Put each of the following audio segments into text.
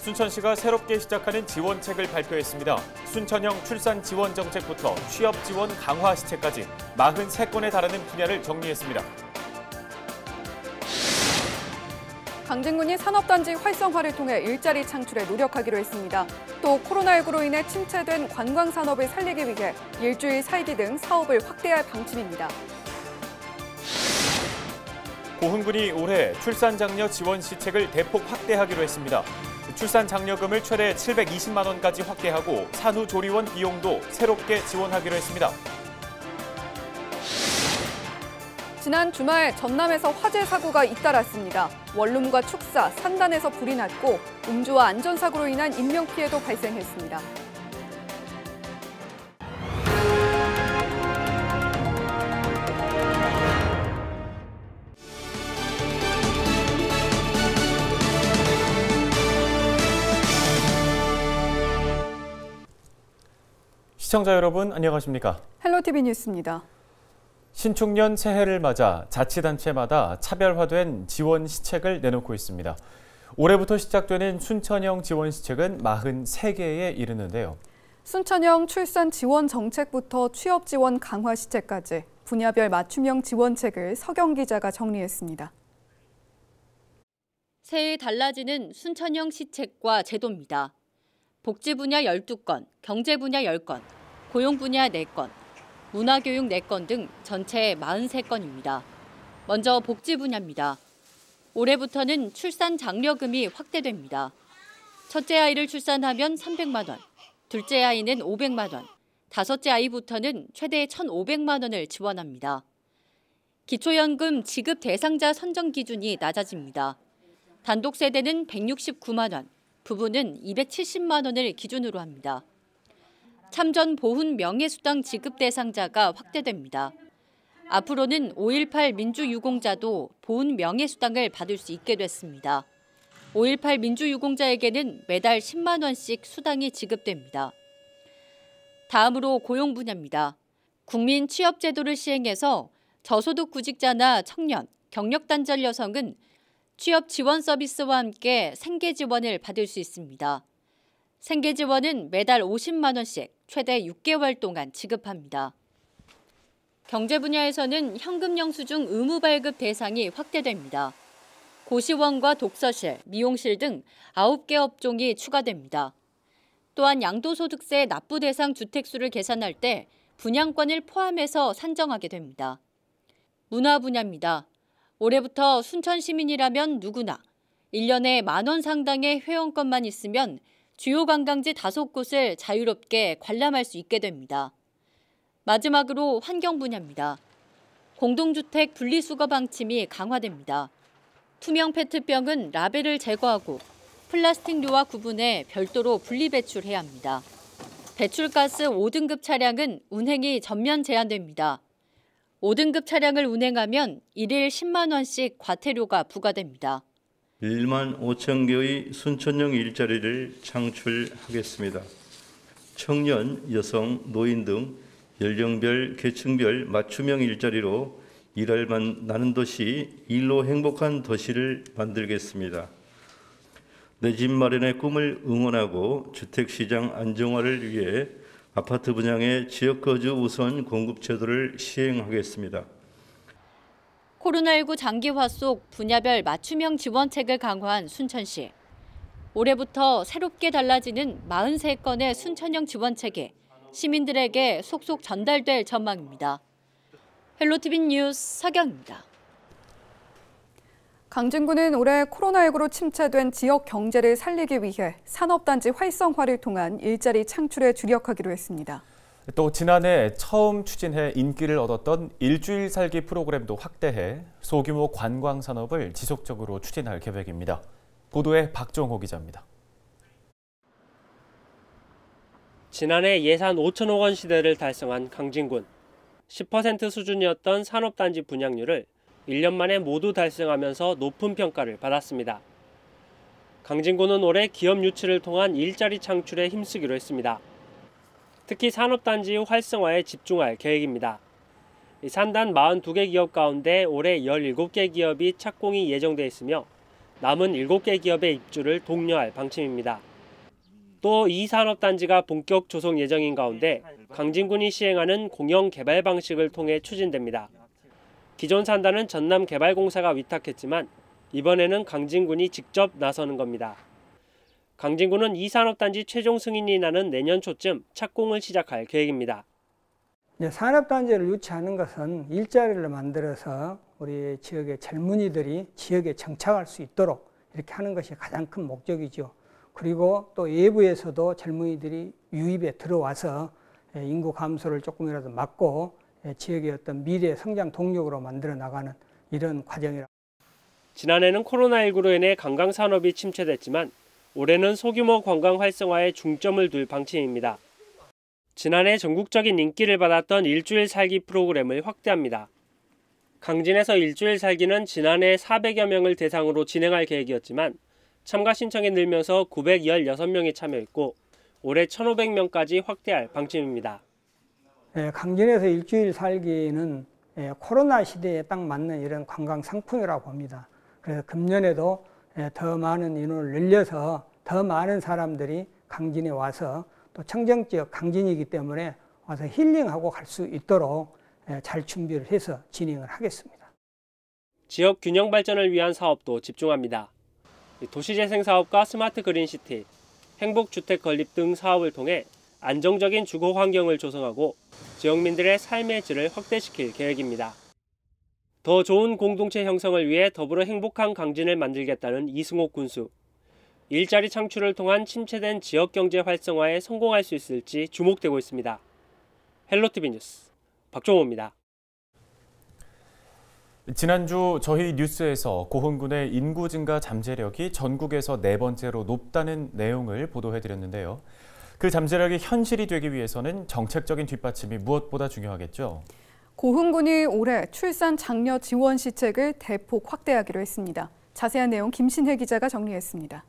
순천시가 새롭게 시작하는 지원책을 발표했습니다. 순천형 출산 지원 정책부터 취업 지원 강화 시책까지 43건에 달하는 분야를 정리했습니다. 강진군이 산업단지 활성화를 통해 일자리 창출에 노력하기로 했습니다. 또 코로나19로 인해 침체된 관광산업을 살리기 위해 일주일 살기 등 사업을 확대할 방침입니다. 고흥군이 올해 출산장려 지원 시책을 대폭 확대하기로 했습니다. 출산장려금을 최대 720만 원까지 확대하고 산후조리원 비용도 새롭게 지원하기로 했습니다. 지난 주말 전남에서 화재 사고가 잇따랐습니다. 원룸과 축사, 산단에서 불이 났고 음주와 안전사고로 인한 인명피해도 발생했습니다. 시청자 여러분 안녕하십니까? 헬로티비 뉴스입니다. 신축년 새해를 맞아 자치단체마다 차별화된 지원 시책을 내놓고 있습니다. 올해부터 시작되는 순천형 지원 시책은 43개에 이르는데요. 순천형 출산 지원 정책부터 취업 지원 강화 시책까지 분야별 맞춤형 지원책을 서경 기자가 정리했습니다. 새해 달라지는 순천형 시책과 제도입니다. 복지 분야 12건, 경제 분야 10건, 고용 분야 4건, 문화교육 4건 등 전체 43건입니다. 먼저 복지 분야입니다. 올해부터는 출산 장려금이 확대됩니다. 첫째 아이를 출산하면 300만 원, 둘째 아이는 500만 원, 다섯째 아이부터는 최대 1,500만 원을 지원합니다. 기초연금 지급 대상자 선정 기준이 낮아집니다. 단독 세대는 169만 원, 부부는 270만 원을 기준으로 합니다. 참전 보훈 명예수당 지급 대상자가 확대됩니다. 앞으로는 5.18 민주유공자도 보훈 명예수당을 받을 수 있게 됐습니다. 5.18 민주유공자에게는 매달 10만 원씩 수당이 지급됩니다. 다음으로 고용 분야입니다. 국민 취업제도를 시행해서 저소득 구직자나 청년, 경력단절 여성은 취업 지원 서비스와 함께 생계 지원을 받을 수 있습니다. 생계 지원은 매달 50만 원씩 최대 6개월 동안 지급합니다. 경제 분야에서는 현금 영수증 의무 발급 대상이 확대됩니다. 고시원과 독서실, 미용실 등 9개 업종이 추가됩니다. 또한 양도소득세 납부 대상 주택수를 계산할 때 분양권을 포함해서 산정하게 됩니다. 문화 분야입니다. 올해부터 순천 시민이라면 누구나 1년에 10,000원 상당의 회원권만 있으면 주요 관광지 5곳을 자유롭게 관람할 수 있게 됩니다. 마지막으로 환경 분야입니다. 공동주택 분리수거 방침이 강화됩니다. 투명 페트병은 라벨을 제거하고 플라스틱류와 구분해 별도로 분리배출해야 합니다. 배출가스 5등급 차량은 운행이 전면 제한됩니다. 5등급 차량을 운행하면 1일 10만 원씩 과태료가 부과됩니다. 1만 5천 개의 순천형 일자리를 창출하겠습니다. 청년, 여성, 노인 등 연령별, 계층별 맞춤형 일자리로 일할 만 나는 도시, 일로 행복한 도시를 만들겠습니다. 내 집 마련의 꿈을 응원하고 주택시장 안정화를 위해 아파트 분양의 지역거주 우선 공급 제도를 시행하겠습니다. 코로나19 장기화 속 분야별 맞춤형 지원책을 강화한 순천시. 올해부터 새롭게 달라지는 43건의 순천형 지원책이 시민들에게 속속 전달될 전망입니다. 헬로티비 뉴스 서경입니다. 강진군은 올해 코로나19로 침체된 지역 경제를 살리기 위해 산업단지 활성화를 통한 일자리 창출에 주력하기로 했습니다. 또 지난해 처음 추진해 인기를 얻었던 일주일 살기 프로그램도 확대해 소규모 관광 산업을 지속적으로 추진할 계획입니다. 보도에 박종호 기자입니다. 지난해 예산 5천억 원 시대를 달성한 강진군. 10% 수준이었던 산업단지 분양률을 1년 만에 모두 달성하면서 높은 평가를 받았습니다. 강진군은 올해 기업 유치를 통한 일자리 창출에 힘쓰기로 했습니다. 특히 산업단지 활성화에 집중할 계획입니다. 산단 42개 기업 가운데 올해 17개 기업이 착공이 예정돼 있으며 남은 7개 기업의 입주를 독려할 방침입니다. 또 이 산업단지가 본격 조성 예정인 가운데 강진군이 시행하는 공영 개발 방식을 통해 추진됩니다. 기존 산단은 전남개발공사가 위탁했지만 이번에는 강진군이 직접 나서는 겁니다. 강진군은 이 산업단지 최종 승인이 나는 내년 초쯤 착공을 시작할 계획입니다. 산업단지를 유치하는 것은 일자리를 만들어서 우리 지역의 젊은이들이 지역에 정착할 수 있도록 이렇게 하는 것이 가장 큰 목적이죠. 그리고 또 외부에서도 젊은이들이 유입에 들어와서 인구 감소를 조금이라도 막고 지역의 어떤 미래 성장 동력으로 만들어 나가는 이런 과정이라. 지난해는 코로나19로 인해 관광산업이 침체됐지만 올해는 소규모 관광 활성화에 중점을 둘 방침입니다. 지난해 전국적인 인기를 받았던 일주일 살기 프로그램을 확대합니다. 강진에서 일주일 살기는 지난해 400여 명을 대상으로 진행할 계획이었지만 참가 신청이 늘면서 916명이 참여했고 올해 1,500명까지 확대할 방침입니다. 강진에서 일주일 살기는 코로나 시대에 딱 맞는 이런 관광 상품이라고 봅니다. 그래서 금년에도 더 많은 인원을 늘려서 더 많은 사람들이 강진에 와서 또 청정지역 강진이기 때문에 와서 힐링하고 갈 수 있도록 잘 준비를 해서 진행을 하겠습니다. 지역 균형 발전을 위한 사업도 집중합니다. 도시재생 사업과 스마트 그린시티, 행복주택 건립 등 사업을 통해 안정적인 주거 환경을 조성하고 지역민들의 삶의 질을 확대시킬 계획입니다. 더 좋은 공동체 형성을 위해 더불어 행복한 강진을 만들겠다는 이승옥 군수. 일자리 창출을 통한 침체된 지역 경제 활성화에 성공할 수 있을지 주목되고 있습니다. 헬로티비 뉴스 박종호입니다. 지난주 저희 뉴스에서 고흥군의 인구 증가 잠재력이 전국에서 4번째로 높다는 내용을 보도해드렸는데요. 그 잠재력이 현실이 되기 위해서는 정책적인 뒷받침이 무엇보다 중요하겠죠. 고흥군이 올해 출산 장려 지원 시책을 대폭 확대하기로 했습니다. 자세한 내용 김신혜 기자가 정리했습니다.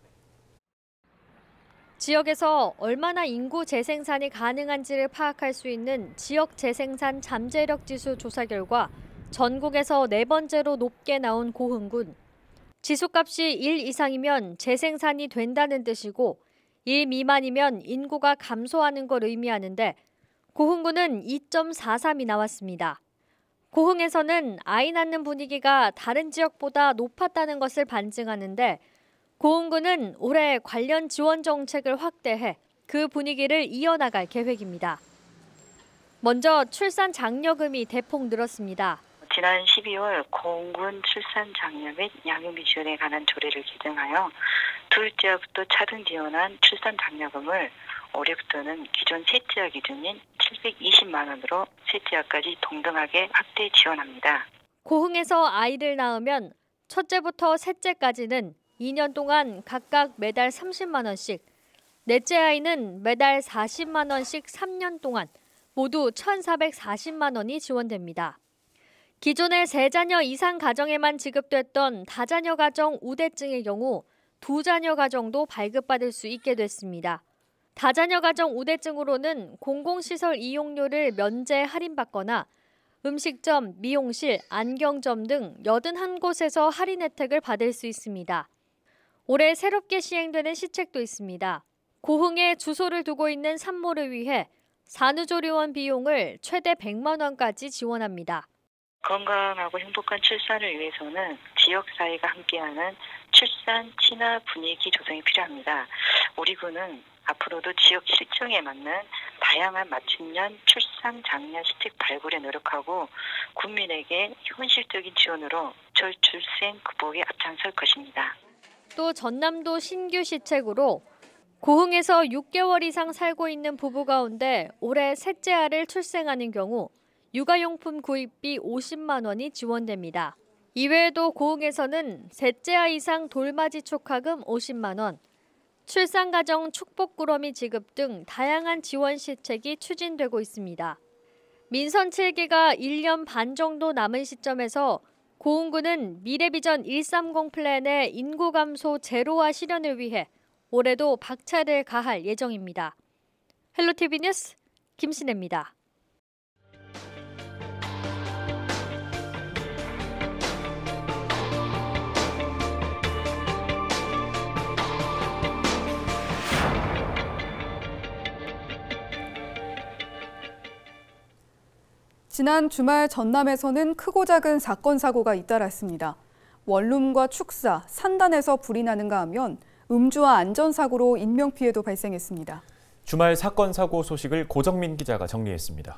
지역에서 얼마나 인구 재생산이 가능한지를 파악할 수 있는 지역 재생산 잠재력 지수 조사 결과 전국에서 4번째로 높게 나온 고흥군. 지수값이 1 이상이면 재생산이 된다는 뜻이고 1 미만이면 인구가 감소하는 걸 의미하는데 고흥군은 2.43이 나왔습니다. 고흥에서는 아이 낳는 분위기가 다른 지역보다 높았다는 것을 반증하는데 고흥군은 올해 관련 지원 정책을 확대해 그 분위기를 이어나갈 계획입니다. 먼저 출산 장려금이 대폭 늘었습니다. 지난 12월 고흥군 출산 장려 및 양육비 지원에 관한 조례를 개정하여 둘째부터 차등 지원한 출산 장려금을 올해부터는 기존 셋째와 기준인 720만 원으로 셋째와까지 동등하게 확대 지원합니다. 고흥에서 아이를 낳으면 첫째부터 셋째까지는 2년 동안 각각 매달 30만 원씩, 넷째 아이는 매달 40만 원씩 3년 동안 모두 1,440만 원이 지원됩니다. 기존의 3자녀 이상 가정에만 지급됐던 다자녀 가정 우대증의 경우 2자녀 가정도 발급받을 수 있게 됐습니다. 다자녀 가정 우대증으로는 공공시설 이용료를 면제 할인받거나 음식점, 미용실, 안경점 등 81곳에서 할인 혜택을 받을 수 있습니다. 올해 새롭게 시행되는 시책도 있습니다. 고흥에 주소를 두고 있는 산모를 위해 산후조리원 비용을 최대 100만 원까지 지원합니다. 건강하고 행복한 출산을 위해서는 지역사회가 함께하는 출산 친화 분위기 조성이 필요합니다. 우리 군은 앞으로도 지역 실정에 맞는 다양한 맞춤형 출산 장려 시책 발굴에 노력하고 국민에게 현실적인 지원으로 저출생 극복에 앞장설 것입니다. 또 전남도 신규 시책으로 고흥에서 6개월 이상 살고 있는 부부 가운데 올해 셋째 아를 출생하는 경우 육아용품 구입비 50만 원이 지원됩니다. 이외에도 고흥에서는 셋째 아 이상 돌맞이 축하금 50만 원, 출산가정 축복꾸러미 지급 등 다양한 지원 시책이 추진되고 있습니다. 민선 7기가 1년 반 정도 남은 시점에서 고흥군은 미래비전 130 플랜의 인구 감소 제로화 실현을 위해 올해도 박차를 가할 예정입니다. 헬로티비 뉴스 김신혜입니다. 지난 주말 전남에서는 크고 작은 사건 사고가 잇따랐습니다. 원룸과 축사, 산단에서 불이 나는가 하면 음주와 안전사고로 인명피해도 발생했습니다. 주말 사건 사고 소식을 고정민 기자가 정리했습니다.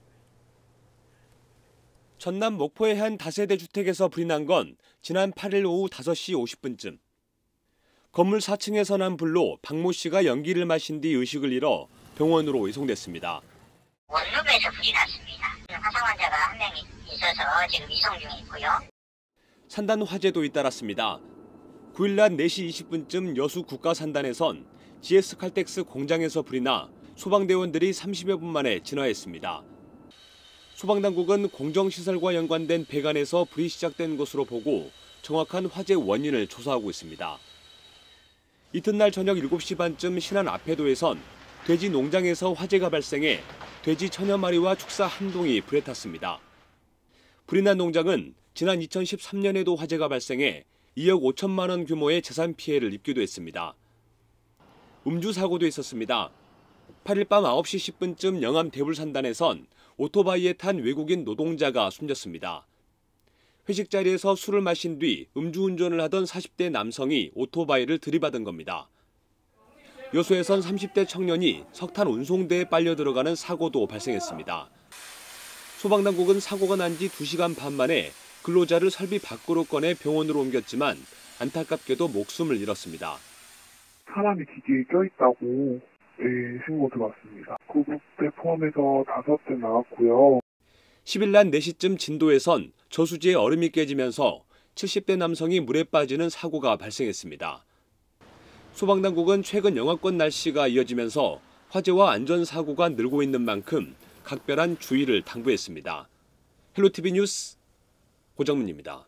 전남 목포의 한 다세대 주택에서 불이 난 건 지난 8일 오후 5시 50분쯤. 건물 4층에서 난 불로 박모 씨가 연기를 마신 뒤 의식을 잃어 병원으로 이송됐습니다. 원룸에서 불이 났습니다. 화상 환자가 한 명 있어서 지금 이송 중에 있고요. 산단 화재도 잇따랐습니다. 9일 낮 4시 20분쯤 여수 국가산단에선 GS 칼텍스 공장에서 불이 나 소방대원들이 30여 분 만에 진화했습니다. 소방당국은 공정시설과 연관된 배관에서 불이 시작된 것으로 보고 정확한 화재 원인을 조사하고 있습니다. 이튿날 저녁 7시 반쯤 신안 아패도에선 돼지 농장에서 화재가 발생해 돼지 천여 마리와 축사 한 동이 불에 탔습니다. 불이 난 농장은 지난 2013년에도 화재가 발생해 2억 5천만 원 규모의 재산 피해를 입기도 했습니다. 음주 사고도 있었습니다. 8일 밤 9시 10분쯤 영암 대불산단에선 오토바이에 탄 외국인 노동자가 숨졌습니다. 회식 자리에서 술을 마신 뒤 음주운전을 하던 40대 남성이 오토바이를 들이받은 겁니다. 여수에선 30대 청년이 석탄 운송대에 빨려 들어가는 사고도 발생했습니다. 소방당국은 사고가 난 지 2시간 반 만에 근로자를 설비 밖으로 꺼내 병원으로 옮겼지만 안타깝게도 목숨을 잃었습니다. 사람이 기계에 껴있다고 신고 들어왔습니다. 구급대 포함해서 5대 나왔고요. 10일 낮 4시쯤 진도에선 저수지에 얼음이 깨지면서 70대 남성이 물에 빠지는 사고가 발생했습니다. 소방당국은 최근 영하권 날씨가 이어지면서 화재와 안전사고가 늘고 있는 만큼 각별한 주의를 당부했습니다. 헬로티비 뉴스 고정민입니다.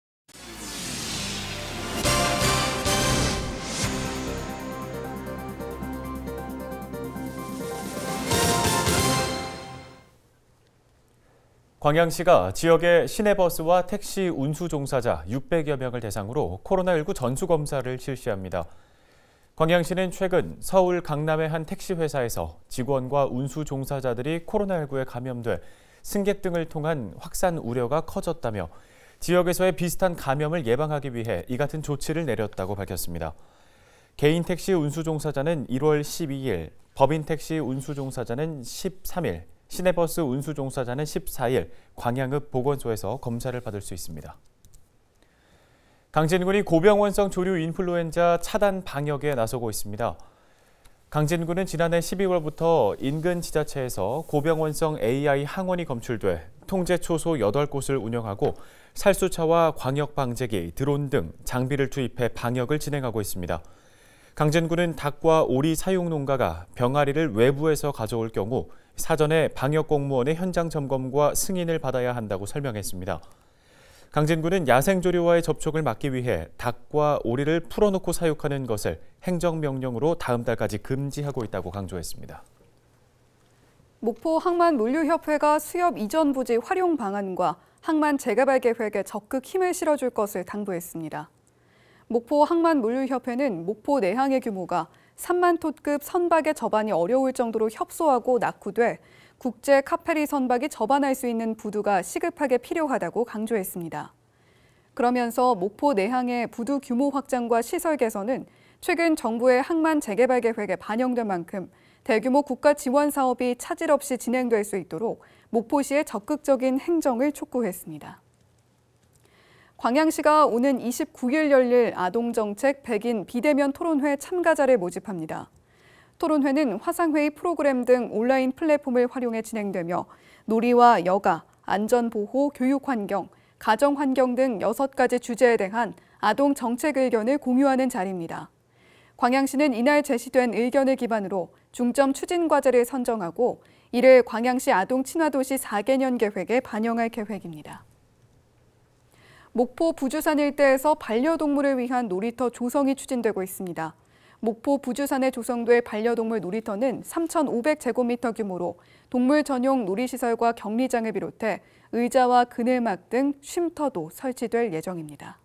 광양시가 지역의 시내버스와 택시 운수 종사자 600여 명을 대상으로 코로나19 전수검사를 실시합니다. 광양시는 최근 서울 강남의 한 택시 회사에서 직원과 운수 종사자들이 코로나19에 감염돼 승객 등을 통한 확산 우려가 커졌다며 지역에서의 비슷한 감염을 예방하기 위해 이 같은 조치를 내렸다고 밝혔습니다. 개인 택시 운수 종사자는 1월 12일, 법인 택시 운수 종사자는 13일, 시내버스 운수 종사자는 14일 광양읍 보건소에서 검사를 받을 수 있습니다. 강진군이 고병원성 조류 인플루엔자 차단 방역에 나서고 있습니다. 강진군은 지난해 12월부터 인근 지자체에서 고병원성 AI 항원이 검출돼 통제 초소 8곳을 운영하고 살수차와 광역 방제기, 드론 등 장비를 투입해 방역을 진행하고 있습니다. 강진군은 닭과 오리 사육 농가가 병아리를 외부에서 가져올 경우 사전에 방역 공무원의 현장 점검과 승인을 받아야 한다고 설명했습니다. 강진군은 야생조류와의 접촉을 막기 위해 닭과 오리를 풀어놓고 사육하는 것을 행정명령으로 다음 달까지 금지하고 있다고 강조했습니다. 목포 항만물류협회가 수협 이전 부지 활용 방안과 항만 재개발 계획에 적극 힘을 실어줄 것을 당부했습니다. 목포 항만물류협회는 목포 내항의 규모가 3만 톤급 선박의 접안이 어려울 정도로 협소하고 낙후돼 국제 카페리 선박이 접안할 수 있는 부두가 시급하게 필요하다고 강조했습니다. 그러면서 목포 내항의 부두 규모 확장과 시설 개선은 최근 정부의 항만 재개발 계획에 반영된 만큼 대규모 국가 지원 사업이 차질 없이 진행될 수 있도록 목포시의 적극적인 행정을 촉구했습니다. 광양시가 오는 29일 열릴 아동정책 100인 비대면 토론회 참가자를 모집합니다. 토론회는 화상회의 프로그램 등 온라인 플랫폼을 활용해 진행되며 놀이와 여가, 안전보호, 교육환경, 가정환경 등 6가지 주제에 대한 아동 정책 의견을 공유하는 자리입니다. 광양시는 이날 제시된 의견을 기반으로 중점 추진 과제를 선정하고 이를 광양시 아동 친화도시 4개년 계획에 반영할 계획입니다. 목포 부주산 일대에서 반려동물을 위한 놀이터 조성이 추진되고 있습니다. 목포 부주산에 조성될 반려동물 놀이터는 3,500제곱미터 규모로 동물 전용 놀이시설과 격리장을 비롯해 의자와 그늘막 등 쉼터도 설치될 예정입니다.